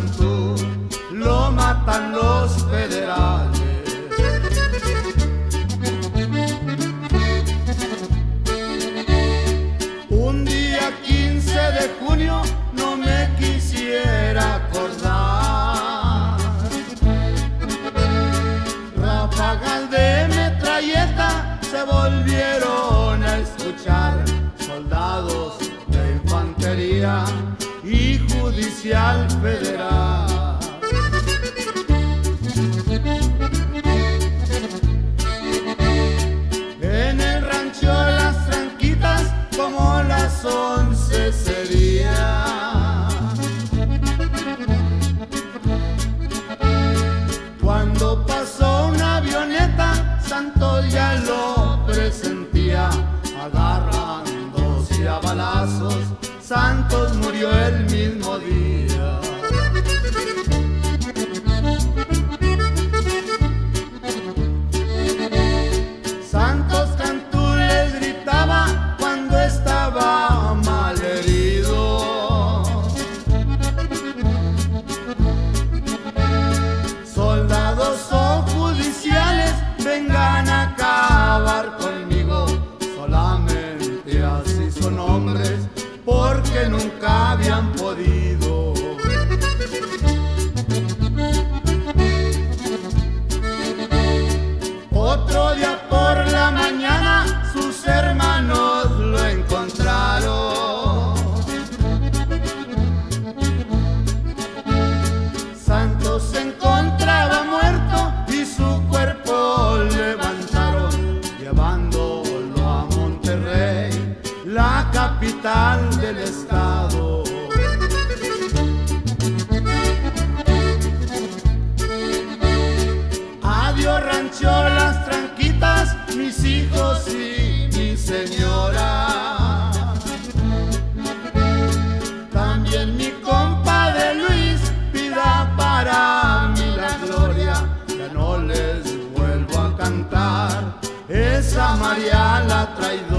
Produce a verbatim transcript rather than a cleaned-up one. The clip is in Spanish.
Cantú lo matan los federales. Un día quince de junio no me quisiera acordar, ráfagas de metralleta se volvieron a escuchar, soldados de infantería y judicial federal. En el rancho Las Tranquitas como las once sería, cuando pasó una avioneta Santos ya lo presentía, agarrándose a balazos Santos murió el mismo día. Santos Cantú les gritaba cuando estaba mal herido: soldados o judiciales, vengan a acabar conmigo, solamente así son hombres, porque nunca habían podido. Otro día por la mañana sus hermanos lo encontraron. Santos se encontraba muerto y su cuerpo levantaron, llevándolo a Monterrey, la capital del estado. Adiós rancho Las Tranquitas, mis hijos y mi señora. También mi compadre Luis pida para mí la gloria, ya no les vuelvo a cantar esa María la traidora.